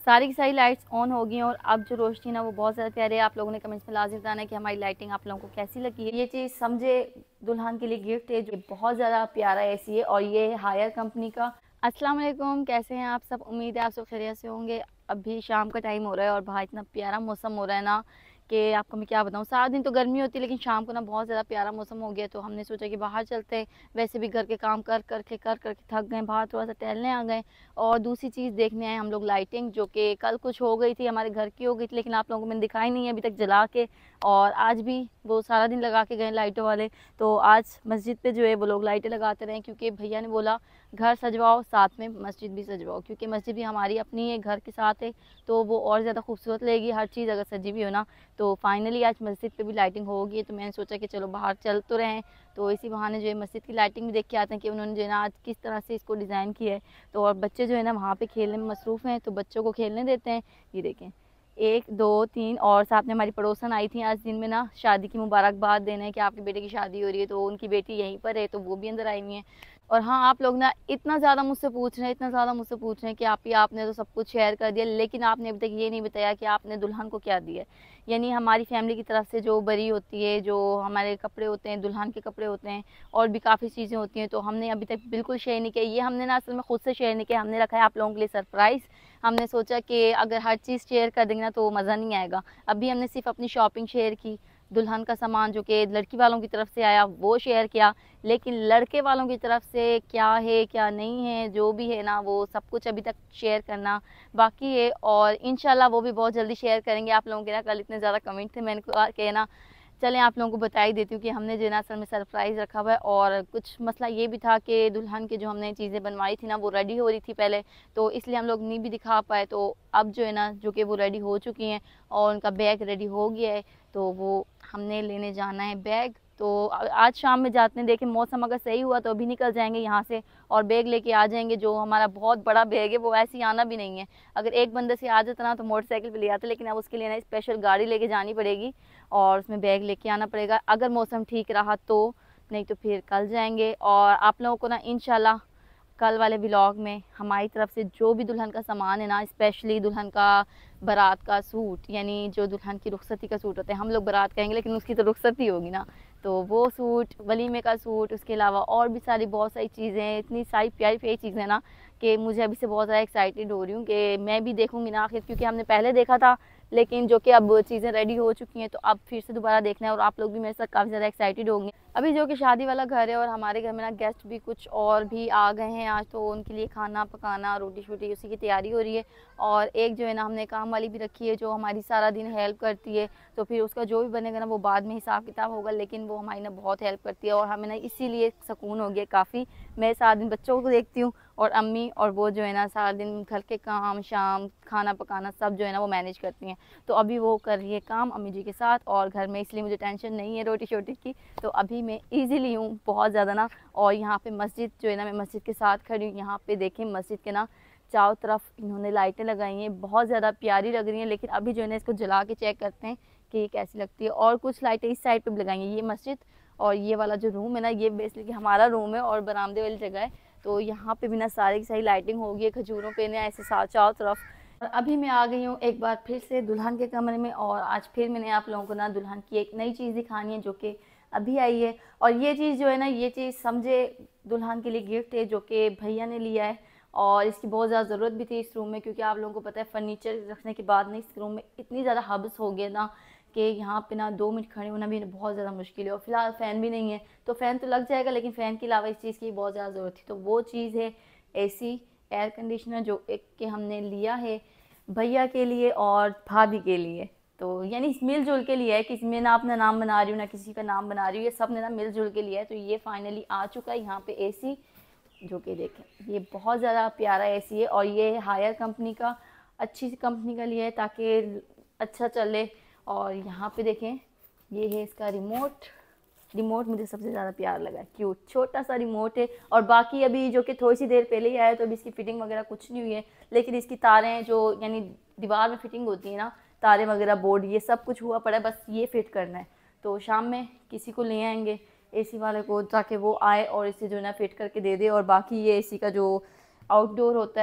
सारी की सारी लाइट्स ऑन हो गई हैं और अब जो रोशनी ना वो बहुत ज़्यादा प्यारी है। आप लोगों ने कमेंट्स में लाज़िम बताना है कि हमारी लाइटिंग आप लोगों को कैसी लगी है। ये चीज़ समझे दुल्हन के लिए गिफ्ट है जो बहुत ज़्यादा प्यारा एसी है और ये है हायर कंपनी का। अस्सलाम वालेकुम, कैसे हैं आप सब? उम्मीद है आप सब खैरियत से होंगे। अभी शाम का टाइम हो रहा है और बाहर इतना प्यारा मौसम हो रहा है ना कि आपको मैं क्या बताऊँ। सारा दिन तो गर्मी होती है लेकिन शाम को ना बहुत ज़्यादा प्यारा मौसम हो गया, तो हमने सोचा कि बाहर चलते हैं। वैसे भी घर के काम कर करके थक गए, बाहर थोड़ा सा टहलने आ गए। और दूसरी चीज़ देखने आए हम लोग लाइटिंग, जो कि कल कुछ हो गई थी, हमारे घर की हो गई थी, लेकिन आप लोगों को मैंने दिखाई नहीं है अभी तक जला के। और आज भी वो सारा दिन लगा के गए लाइटों वाले, तो आज मस्जिद पे जो है वो लोग लाइटें लगाते रहे, क्योंकि भैया ने बोला घर सजवाओ साथ में मस्जिद भी सजवाओ, क्योंकि मस्जिद भी हमारी अपनी है, घर के साथ है, तो वो और ज़्यादा खूबसूरत लगेगी हर चीज़ अगर सजी भी हो ना। तो फाइनली आज मस्जिद पे भी लाइटिंग होगी, तो मैंने सोचा कि चलो बाहर चल तो रहे हैं, तो इसी बहाने जो है मस्जिद की लाइटिंग भी देख के आते हैं कि उन्होंने जो है ना आज किस तरह से इसको डिज़ाइन किया है। तो और बच्चे जो है ना वहाँ पे खेलने में मसरूफ़ हैं, तो बच्चों को खेलने देते हैं। ये देखें, 1 2 3 और साथ में हमारी पड़ोसन आई थी आज दिन में ना शादी की मुबारकबाद देने कि आपके बेटे की शादी हो रही है, तो उनकी बेटी यहीं पर है, तो वो भी अंदर आई हुई हैं। और हाँ, आप लोग ना इतना ज़्यादा मुझसे पूछ रहे हैं, इतना ज़्यादा मुझसे पूछ रहे हैं कि आपने तो सब कुछ शेयर कर दिया, लेकिन आपने अभी तक ये नहीं बताया कि आपने दुल्हन को क्या दिया है। यानी हमारी फैमिली की तरफ से जो बरी होती है, जो हमारे कपड़े होते हैं, दुल्हन के कपड़े होते हैं, और भी काफ़ी चीज़ें होती हैं, तो हमने अभी तक बिल्कुल शेयर नहीं किया। ये हमने ना असल में खुद से शेयर नहीं किया, हमने रखा है आप लोगों के लिए सरप्राइज़। हमने सोचा कि अगर हर चीज़ शेयर कर देंगे ना तो मज़ा नहीं आएगा। अभी हमने सिर्फ अपनी शॉपिंग शेयर की, दुल्हन का सामान जो कि लड़की वालों की तरफ से आया वो शेयर किया, लेकिन लड़के वालों की तरफ से क्या है क्या नहीं है जो भी है ना वो सब कुछ अभी तक शेयर करना बाकी है। और इंशाल्लाह वो भी बहुत जल्दी शेयर करेंगे आप लोगों के ना। कल इतने ज़्यादा कमेंट थे, मैंने कहा कि ना चलें आप लोगों को बता ही देती हूँ कि हमने जो है ना असल में सरप्राइज़ रखा हुआ है। और कुछ मसला ये भी था कि दुल्हन की जो हमने चीज़ें बनवाई थी ना वो रेडी हो रही थी पहले, तो इसलिए हम लोग नहीं भी दिखा पाए। तो अब जो है ना जो कि वो रेडी हो चुकी हैं और उनका बैग रेडी हो गया है, तो वो हमने लेने जाना है बैग। तो आज शाम में जाते हैं, देखें मौसम अगर सही हुआ तो अभी निकल जाएंगे यहाँ से और बैग लेके आ जाएंगे। जो हमारा बहुत बड़ा बैग है वो ऐसे ही आना भी नहीं है, अगर एक बंदे से आ जाता ना तो मोटरसाइकिल पे ले आते, लेकिन अब उसके लिए ना स्पेशल गाड़ी लेके जानी पड़ेगी और उसमें बैग लेके आना पड़ेगा अगर मौसम ठीक रहा तो, नहीं तो फिर कल जाएंगे। और आप लोगों को ना इंशाल्लाह कल वाले व्लॉग में हमारी तरफ से जो भी दुल्हन का सामान है ना, स्पेशली दुल्हन का बारात का सूट, यानी जो दुल्हन की रुखसती का सूट होता है, हम लोग बारात कहेंगे लेकिन उसकी तो रुखसती होगी ना, तो वो सूट, वलीमे का सूट, उसके अलावा और भी सारी बहुत सारी चीज़ें, इतनी सारी प्यारी प्यारी चीज़ें ना कि मुझे अभी से बहुत ज़्यादा एक्साइटेड हो रही हूँ कि मैं भी देखूँगी ना आखिर, क्योंकि हमने पहले देखा था लेकिन जो कि अब चीज़ें रेडी हो चुकी हैं, तो अब फिर से दोबारा देखना है और आप लोग भी मेरे साथ काफ़ी ज़्यादा एक्साइटेड होंगे। अभी जो कि शादी वाला घर है और हमारे घर में ना गेस्ट भी कुछ और भी आ गए हैं आज, तो उनके लिए खाना पकाना, रोटी शोटी उसी की तैयारी हो रही है। और एक जो है ना हमने काम वाली भी रखी है जो हमारी सारा दिन हेल्प करती है, तो फिर उसका जो भी बनेगा ना वो बाद में हिसाब किताब होगा, लेकिन वो हमारी ना बहुत हेल्प करती है और हमें ना इसीलिए सुकून हो गया काफ़ी। मैं सारा दिन बच्चों को देखती हूँ और अम्मी और वो जो है ना सारा दिन घर के काम शाम खाना पकाना सब जो है ना वो मैनेज करती हैं। तो अभी वो कर रही है काम अम्मी जी के साथ और घर में, इसलिए मुझे टेंशन नहीं है रोटी शोटी की, तो अभी मैं ईज़िली हूँ बहुत ज़्यादा ना। और यहाँ पे मस्जिद जो है ना, मैं मस्जिद के साथ खड़ी हूँ, यहाँ पे देखें मस्जिद के ना चारों तरफ इन्होंने लाइटें लगाई हैं, बहुत ज़्यादा प्यारी लग रही हैं, लेकिन अभी जो है ना इसको जला के चेक करते हैं कि ये कैसी लगती है। और कुछ लाइटें इस साइड पे भी लगाई हैं, ये मस्जिद और ये वाला जो रूम है ना ये बेसिकली हमारा रूम है और बरामदे वाली जगह है, तो यहाँ पे भी ना सारी की सारी लाइटिंग होगी है खजूरों पे ना ऐसे चारों तरफ। और अभी मैं आ गई हूँ एक बार फिर से दुल्हन के कमरे में और आज फिर मैंने आप लोगों को ना दुल्हन की एक नई चीज़ दिखानी है जो कि अभी आई है। और ये चीज़ जो है ना, ये चीज़ समझे दुल्हन के लिए गिफ्ट है जो कि भैया ने लिया है और इसकी बहुत ज़्यादा ज़रूरत भी थी इस रूम में, क्योंकि आप लोगों को पता है फर्नीचर रखने के बाद ना इस रूम में इतनी ज़्यादा हब्स हो गया ना कि यहाँ पे ना 2 मिनट खड़े होना भी बहुत ज़्यादा मुश्किल है। और फिलहाल फ़ैन भी नहीं है, तो फ़ैन तो लग जाएगा लेकिन फ़ैन के अलावा इस चीज़ की बहुत ज़्यादा ज़रूरत थी, तो वो चीज़ है एसी, एयर कंडीशनर, जो एक के हमने लिया है भैया के लिए और भाभी के लिए। तो यानी मिलजुल के लिए है, किसी में ना अपना नाम बना रही हूँ ना किसी का नाम बना रही हूँ, ये सब ने ना मिलजुल के लिए है। तो ये फाइनली आ चुका है यहाँ पे एसी, जो कि देखें ये बहुत ज़्यादा प्यारा एसी है और ये हायर कंपनी का, अच्छी सी कंपनी का लिया है ताकि अच्छा चले। और यहाँ पे देखें ये है इसका रिमोट, रिमोट मुझे सबसे ज़्यादा प्यार लगा, क्यूट छोटा सा रिमोट है। और बाकी अभी जो कि थोड़ी सी देर पहले ही आया तो अभी इसकी फ़िटिंग वगैरह कुछ नहीं हुई है, लेकिन इसकी तारें जो यानी दीवार में फिटिंग होती है ना, तारे वगैरह बोर्ड ये सब कुछ हुआ पड़ा है, बस ये फिट करना है। तो शाम में किसी को ले आएंगे एसी वाले को ताकि वो आए और इसे जो है ना फिट करके दे दे। और बाकी ये एसी का जो आउटडोर होता है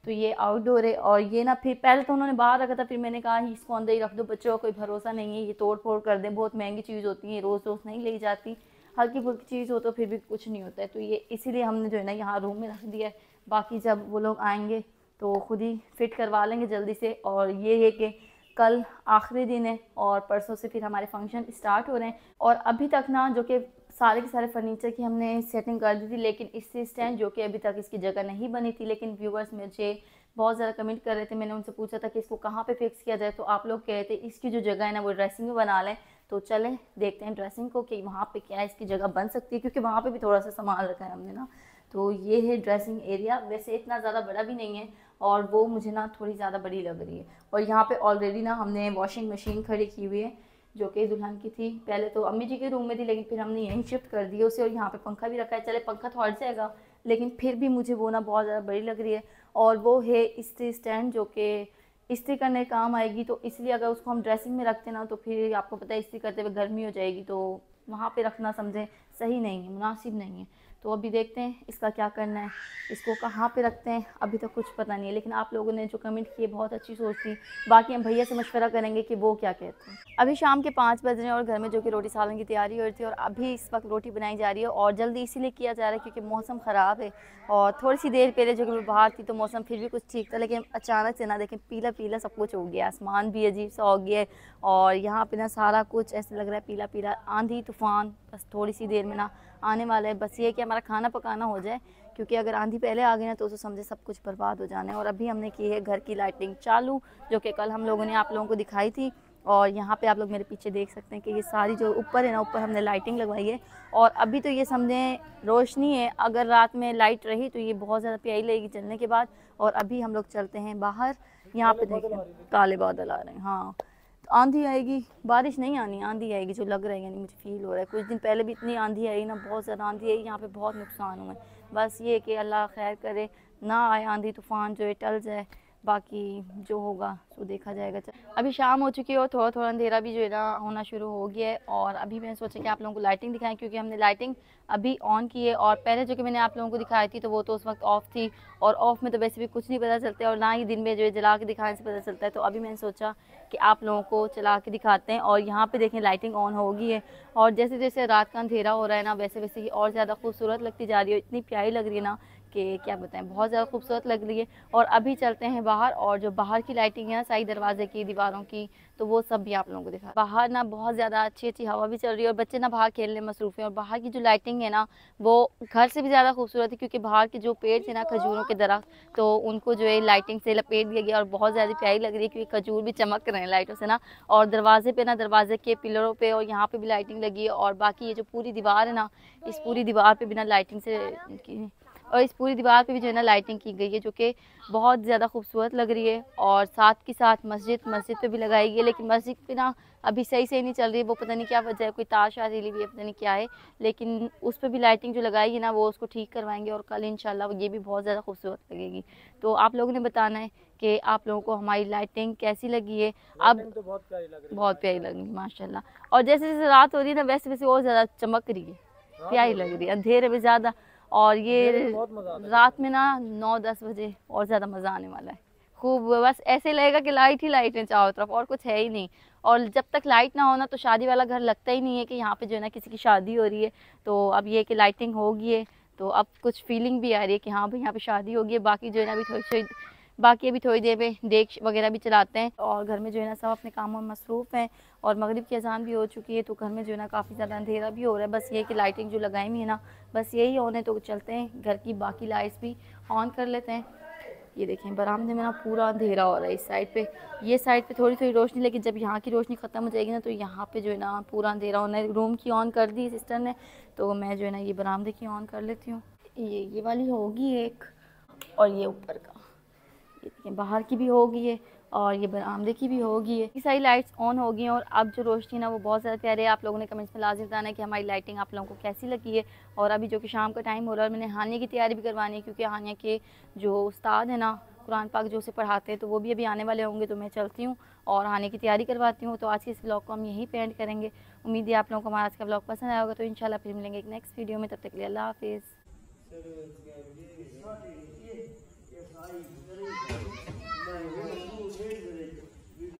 तो ये आउटडोर है। और ये ना फिर पहले तो उन्होंने बाहर रखा था, फिर मैंने कहा इसको अंदर ही रख दो, बच्चों का कोई भरोसा नहीं है, ये तोड़ फोड़ कर दें, बहुत महंगी चीज़ होती है, रोज़ रोज़ नहीं ली जाती, हल्की फुल्की चीज़ हो तो फिर भी कुछ नहीं होता है। तो ये इसीलिए हमने जो है ना यहाँ रूम में रख दिया है। बाकी जब वो लोग आएंगे तो खुद ही फिट करवा लेंगे जल्दी से। और ये है कि कल आखिरी दिन है और परसों से फिर हमारे फंक्शन स्टार्ट हो रहे हैं। और अभी तक ना जो कि सारे के सारे फर्नीचर की हमने सेटिंग कर दी थी, लेकिन इससे स्टैंड जो कि अभी तक इसकी जगह नहीं बनी थी। लेकिन व्यूवर्स मुझे बहुत ज़्यादा कमेंट कर रहे थे, मैंने उनसे पूछा था कि इसको कहाँ पे फिक्स किया जाए, तो आप लोग कह रहे थे इसकी जो जगह है ना वो ड्रेसिंग में बना लें। तो चलें देखते हैं ड्रेसिंग को कि वहाँ पे क्या इसकी जगह बन सकती है, क्योंकि वहाँ पे भी थोड़ा सा सामान रखा है हमने ना। तो ये है ड्रेसिंग एरिया, वैसे इतना ज़्यादा बड़ा भी नहीं है और वो मुझे ना थोड़ी ज़्यादा बड़ी लग रही है। और यहाँ पे ऑलरेडी ना हमने वॉशिंग मशीन खड़ी की हुई है जो कि दुल्हन की थी, पहले तो अम्मी जी के रूम में थी, लेकिन फिर हमने यहीं शिफ्ट कर दिया उसे। और यहाँ पे पंखा भी रखा है, चले पंखा तो हट जाएगा, लेकिन फिर भी मुझे वो ना बहुत ज़्यादा बड़ी लग रही है। और वो है इस्त्री स्टैंड जो कि इस्त्री करने काम आएगी, तो इसलिए अगर उसको हम ड्रेसिंग में रखते ना तो फिर आपको पता है इस्त्री करते हुए गर्मी हो जाएगी, तो वहाँ पे रखना समझें सही नहीं है, मुनासिब नहीं है। तो अभी देखते हैं इसका क्या करना है, इसको कहाँ पे रखते हैं, अभी तक कुछ पता नहीं है। लेकिन आप लोगों ने जो कमेंट किए बहुत अच्छी सोच थी, बाकी हम भैया से मशवरा करेंगे कि वो क्या कहते हैं। अभी शाम के 5 बज रहे हैं और घर में जो कि रोटी सालन की तैयारी हो रही थी, और अभी इस वक्त रोटी बनाई जा रही है। और जल्दी इसीलिए किया जा रहा है क्योंकि मौसम ख़राब है। और थोड़ी सी देर पहले जो कि मैं बाहर थी तो मौसम फिर भी कुछ ठीक था, लेकिन अचानक से ना देखें पीला पीला सब कुछ हो गया, आसमान भी अजीब सा हो गया है। और यहाँ पे ना सारा कुछ ऐसे लग रहा है पीला पीला, आंधी तूफ़ान बस थोड़ी सी देर में ना आने वाला है। बस ये है कि हमारा खाना पकाना हो जाए, क्योंकि अगर आंधी पहले आ गई ना तो समझे सब कुछ बर्बाद हो जाना है। और अभी हमने की है घर की लाइटिंग चालू, जो कि कल हम लोगों ने आप लोगों को दिखाई थी। और यहाँ पे आप लोग मेरे पीछे देख सकते हैं कि ये सारी जो ऊपर है ना, ऊपर हमने लाइटिंग लगवाई है। और अभी तो ये समझें रोशनी है, अगर रात में लाइट रही तो ये बहुत ज़्यादा प्यारी लगेगी चलने के बाद। और अभी हम लोग चलते हैं बाहर, यहाँ पे देखें काले बादल आ रहे हैं। हाँ, आंधी आएगी, बारिश नहीं आनी, आंधी आएगी जो लग रहा है, यानी मुझे फील हो रहा है। कुछ दिन पहले भी इतनी आंधी आई ना, बहुत ज़्यादा आंधी आई, यहाँ पे बहुत नुकसान हुआ है। बस ये कि अल्लाह खैर करे, ना आए आंधी तूफ़ान, जो है टल जाए, बाकी जो होगा तो देखा जाएगा। अभी शाम हो चुकी है और थोड़ा थोड़ा अंधेरा भी जो है ना होना शुरू हो गया है। और अभी मैंने सोचा कि आप लोगों को लाइटिंग दिखाएं, क्योंकि हमने लाइटिंग अभी ऑन की है। और पहले जो कि मैंने आप लोगों को दिखाई थी तो वो तो उस वक्त ऑफ़ थी, और ऑफ़ में तो वैसे भी कुछ नहीं पता चलता है, और ना ही दिन में जो है जला के दिखाने से पता चलता है। तो अभी मैंने सोचा कि आप लोगों को चला के दिखाते हैं। और यहाँ पे देखें लाइटिंग ऑन हो गई है, और जैसे जैसे रात का अंधेरा हो रहा है ना, वैसे वैसे ही और ज़्यादा खूबसूरत लगती जा रही है। इतनी प्यारी लग रही है ना कि क्या बताएं, बहुत ज़्यादा खूबसूरत लग रही है। और अभी चलते हैं बाहर, और जो बाहर की लाइटिंग है ना साइड दरवाजे की, दीवारों की, तो वो सब भी आप लोगों को दिखा। बाहर ना बहुत ज़्यादा अच्छी अच्छी हवा भी चल रही है, और बच्चे ना बाहर खेलने मसरूफ़ हैं। और बाहर की जो लाइटिंग है ना वो घर से भी ज़्यादा खूबसूरत है, क्योंकि बाहर के जो पेड़ थे ना खजूरों के दरख्त, तो उनको जो है लाइटिंग से लपेट दिया गया, और बहुत ज़्यादा प्यारी लग रही है, क्योंकि खजूर भी चमक रहे हैं लाइटों से ना। और दरवाजे पे ना, दरवाजे के पिलरों पे और यहाँ पे भी लाइटिंग लगी है। और बाकी ये जो पूरी दीवार है ना, इस पूरी दीवार पे भी ना लाइटिंग से और इस पूरी दीवार पे भी जो है ना लाइटिंग की गई है, जो कि बहुत ज़्यादा खूबसूरत लग रही है। और साथ के साथ मस्जिद पे भी लगाई गई है, लेकिन मस्जिद पे ना अभी सही से नहीं चल रही है, वो पता नहीं क्या वजह है, कोई तार शायद हिली हुई है, पता नहीं क्या है। लेकिन उस पर भी लाइटिंग जो लगाई है ना वो उसको ठीक करवाएंगे, और कल इंशाल्लाह ये भी बहुत ज़्यादा खूबसूरत लगेगी। तो आप लोगों ने बताना है कि आप लोगों को हमारी लाइटिंग कैसी लगी है। अब तो बहुत प्यारी लगी माशाल्लाह। और जैसे जैसे रात हो रही है ना, वैसे वैसे और ज़्यादा चमक रही है, प्यारी लग रही है, अंधेरे में ज़्यादा। और ये रात में ना 9-10 बजे और ज़्यादा मज़ा आने वाला है खूब। बस ऐसे लगेगा कि लाइट ही लाइट है चारों तरफ, और कुछ है ही नहीं। और जब तक लाइट ना हो ना तो शादी वाला घर लगता ही नहीं है कि यहाँ पे जो है ना किसी की शादी हो रही है। तो अब ये कि लाइटिंग होगी है तो अब कुछ फीलिंग भी आ रही है कि हाँ भाई यहाँ पे शादी होगी है। बाकी जो है ना अभी थोड़ी देर में देख वगैरह भी चलाते हैं, और घर में जो है ना सब अपने कामों में मसरूफ़ हैं। और मगरिब की अजान भी हो चुकी है, तो घर में जो है ना काफ़ी ज़्यादा अंधेरा भी हो रहा है। बस ये कि लाइटिंग जो लगाई हुई है ना, बस यही ऑन है, तो चलते हैं घर की बाकी लाइट्स भी ऑन कर लेते हैं। ये देखें बरामदे में ना पूरा अंधेरा हो रहा है इस साइड पे, ये साइड पे थोड़ी थोड़ी रोशनी, लेकिन जब यहाँ की रोशनी ख़त्म हो जाएगी ना तो यहाँ पे जो है ना पूरा अंधेरा होना है। रूम की ऑन कर दी सिस्टर ने, तो मैं जो है ना ये बरामदे की ऑन कर लेती हूँ। ये वाली होगी एक, और ये ऊपर का, ये देखें बाहर की भी होगी है, और ये बरामदे की भी होगी है। ये सारी लाइट्स ऑन हो गई हैं। और अब जो रोशनी ना वो बहुत ज़्यादा प्यारी है। आप लोगों ने कमेंट्स में लाजिम बताना है कि हमारी लाइटिंग आप लोगों को कैसी लगी है। और अभी जो कि शाम का टाइम हो रहा है, और मैंने हानिया की तैयारी भी करवानी है, क्योंकि हानिया के जो उस्ताद है ना कुरान पाक जो उसे पढ़ाते हैं, तो वो भी अभी आने वाले होंगे। तो मैं चलती हूँ और हानिया की तैयारी करवाती हूँ। तो आज के इस ब्लॉग को हम यहीं पे एंड करेंगे। उम्मीद है आप लोगों को हमारा आज का ब्लॉग पसंद आया होगा। तो इंशाल्लाह फिर मिलेंगे एक नेक्स्ट वीडियो में, तब तक के लिए अल्लाह हाफिज़।